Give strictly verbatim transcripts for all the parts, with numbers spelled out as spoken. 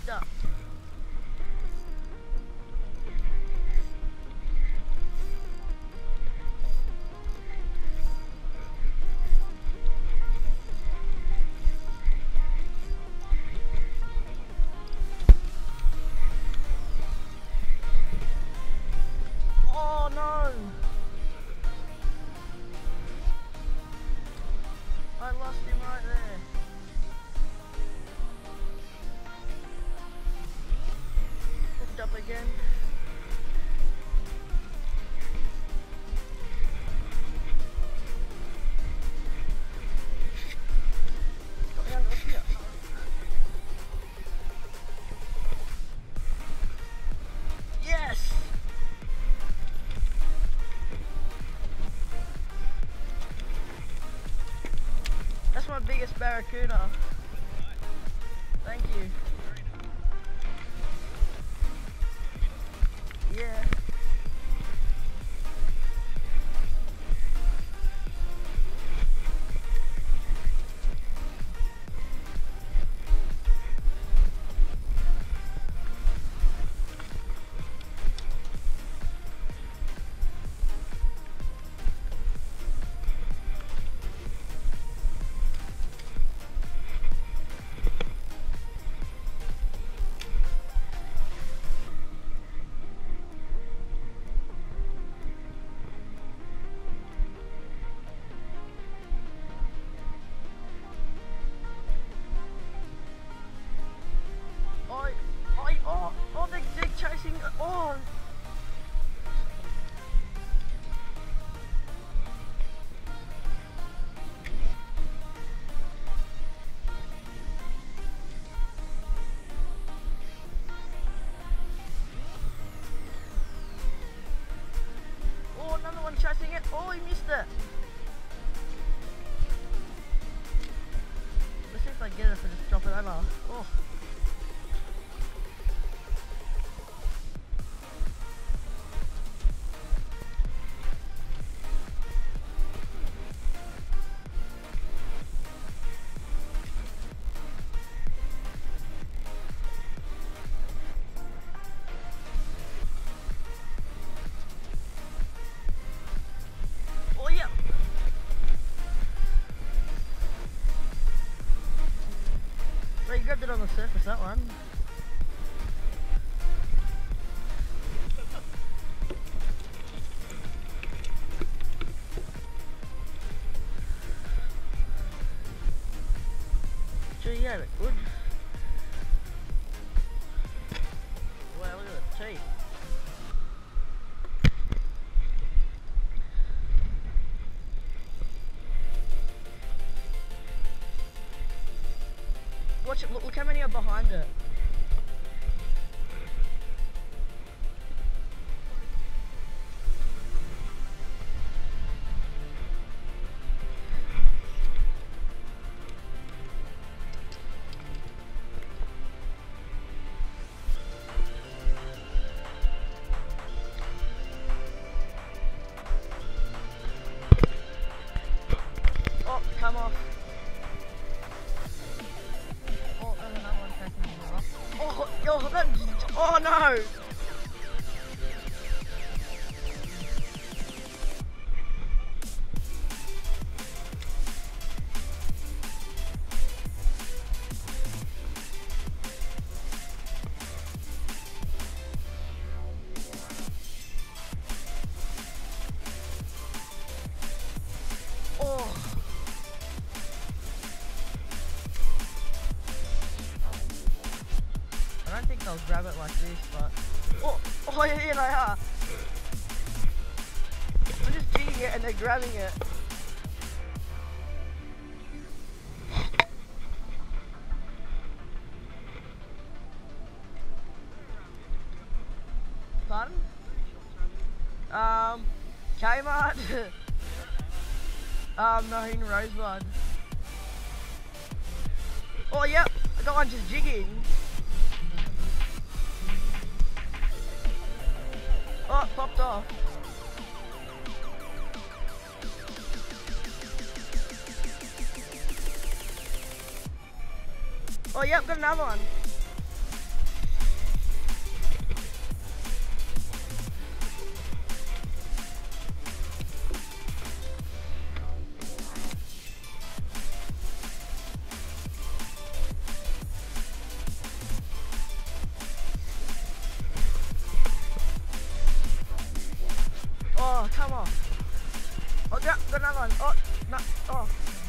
mister. Oh no! I lost him right there. Hooked up again. Got me under here. Yes! That's my biggest barracuda. Thank you. Yeah. Oh, oh, they're, they're chasing. Oh. Oh, another one chasing it. Oh, he missed it. Let's see if I get it if I just drop it over. Oh. Well, you grabbed it on the surface, that one. Gee, you had it good. Wow, look at the teeth. Watch it, look, look how many are behind it. Oh, come off. Oh, oh, that, oh no! Oh. I don't think they'll grab it like this, but... Oh, oh yeah, yeah, they are. I'm just jigging it and they're grabbing it. Pardon? Um, Kmart. um, no, in Rosebud. Oh, yep, I got one just jigging. Oh, it popped off. Oh, yep, got another one. come off. Oh, got, got another one. Oh, no. Oh.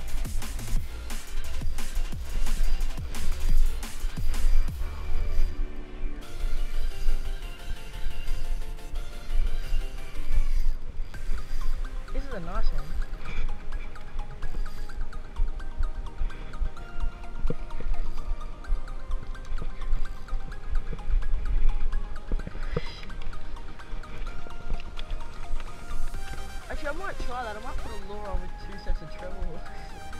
This is a nice one. Actually, I might try that. I might put a lure on with two sets of treble hooks.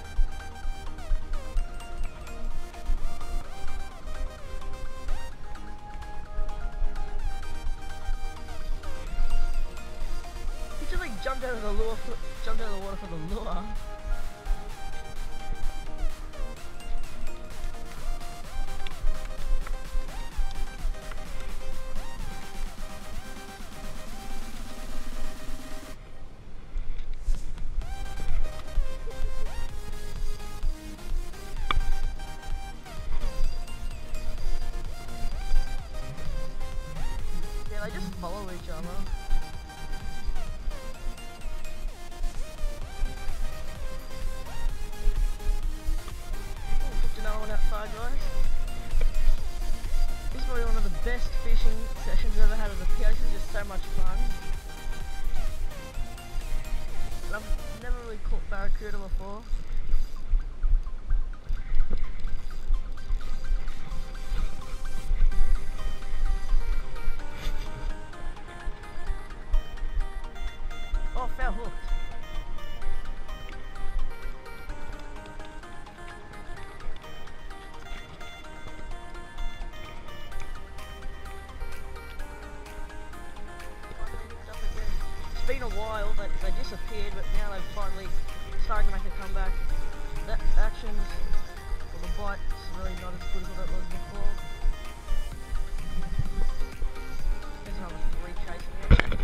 He just like jumped out of the lure, for, jumped out of the water for the lure. They just follow each other. Ooh, picked another one outside, guys. This is probably one of the best fishing sessions I've ever had at the pier. This is just so much fun. And I've never really caught barracuda before. Oh, fell hooked. It's been a while, but they disappeared, but now they've finally started to make a comeback. That actions, or the bite, is really not as good as what it was before. There's another three chasing it.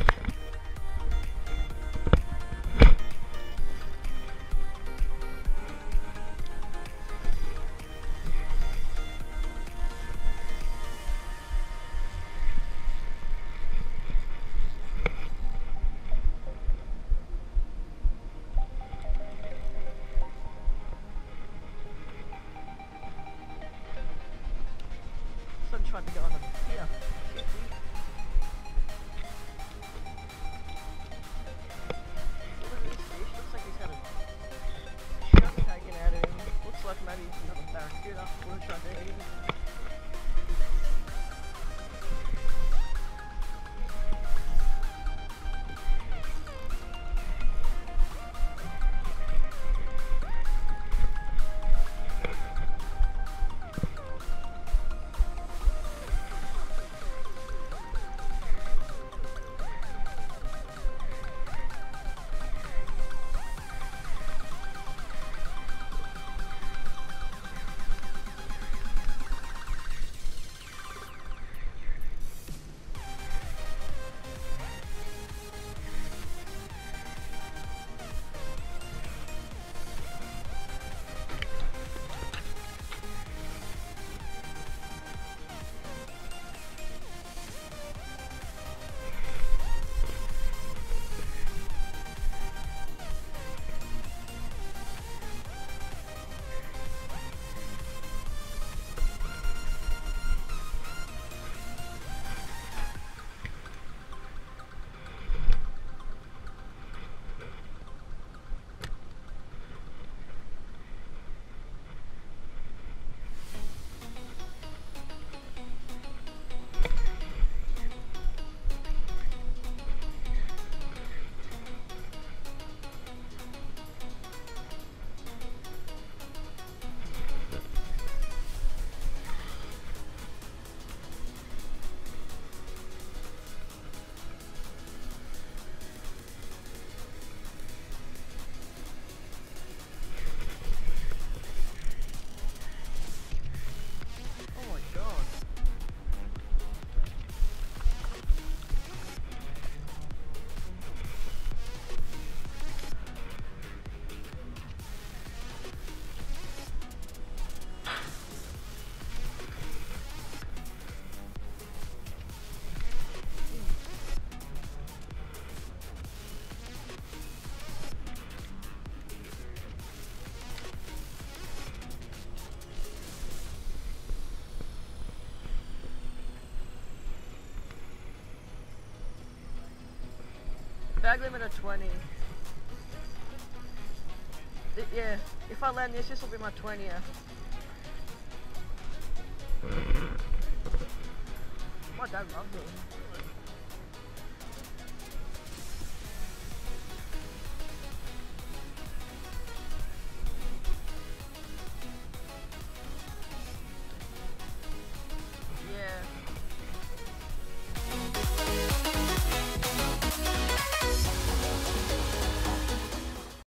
Trying to go on the pier. Look at this fish, looks like he's had a shot taken out of him. Looks like maybe it's another barracuda. We'll try to eat him. Bag limit of twenty. Th yeah, if I land this, this will be my twentieth. My dad loves it.